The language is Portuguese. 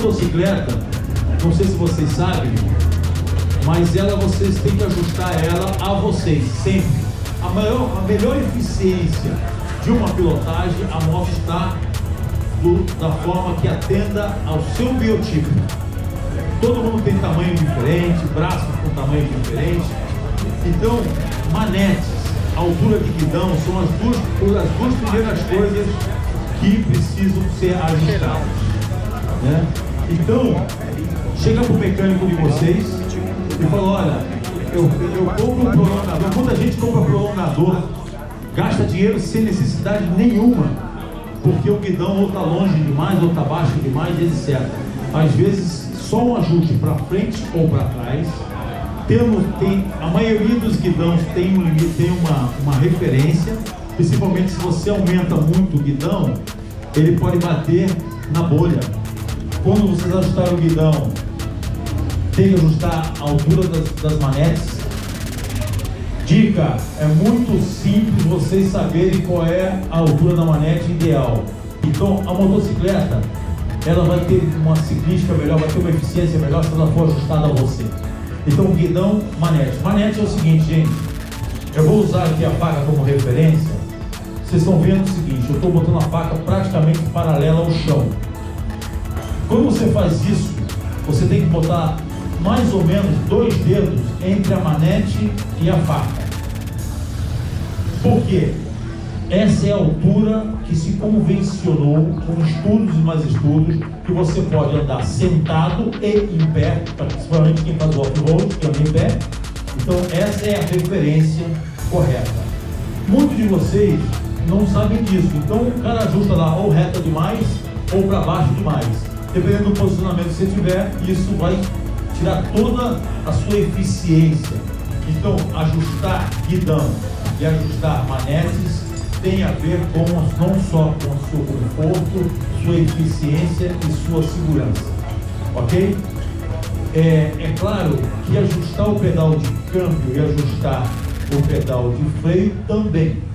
motocicleta, não sei se vocês sabem, mas vocês têm que ajustar ela a vocês, sempre. A melhor eficiência de uma pilotagem, a moto está da forma que atenda ao seu biotipo. Todo mundo tem tamanho diferente, braços com tamanho diferente. Então, manetes, altura de guidão são as duas primeiras coisas que precisam ser ajustadas, né? Então, chega para o mecânico de vocês e fala: olha, eu compro um prolongador. Muita gente compra prolongador, gasta dinheiro sem necessidade nenhuma, porque o guidão ou está longe demais, ou está baixo demais, etc. Às vezes, só um ajuste para frente ou para trás. A maioria dos guidões tem um limite, tem uma referência, principalmente se você aumenta muito o guidão, ele pode bater na bolha. Quando vocês ajustarem o guidão, tem que ajustar a altura das manetes. Dica: é muito simples vocês saberem qual é a altura da manete ideal. Então, a motocicleta, ela vai ter uma ciclística melhor, vai ter uma eficiência melhor se ela for ajustada a você. Então, guidão, manete. Manete é o seguinte, gente. Eu vou usar aqui a faca como referência. Vocês estão vendo o seguinte: eu estou botando a faca praticamente paralela ao chão. Quando você faz isso, você tem que botar mais ou menos 2 dedos entre a manete e a faca. Por quê? Essa é a altura que se convencionou, com estudos e mais estudos, que você pode andar sentado e em pé, principalmente quem faz o off-road, que anda em pé. Então essa é a referência correta. Muitos de vocês não sabem disso, então o cara ajusta lá ou reta demais ou para baixo demais. Dependendo do posicionamento que você tiver, isso vai tirar toda a sua eficiência. Então, ajustar guidão e ajustar manetes tem a ver com não só com o seu conforto, sua eficiência e sua segurança, ok? É claro que ajustar o pedal de câmbio e ajustar o pedal de freio também.